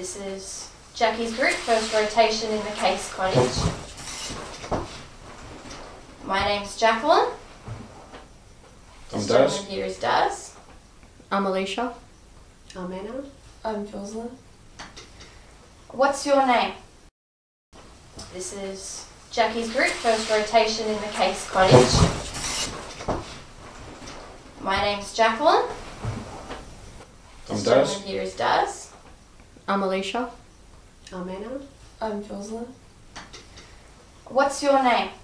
This is Jackie's group, first rotation in the Case Cottage. My name's Jacqueline. I'm This Daz. gentleman here is Daz. I'm Alicia. I'm Anna. I'm Jocelyn. What's your name? This is Jackie's group, first rotation in the Case Cottage. My name's Jacqueline. I'm This Daz. gentleman here is Daz. I'm Alicia. I'm Anna. I'm Jocelyn. What's your name?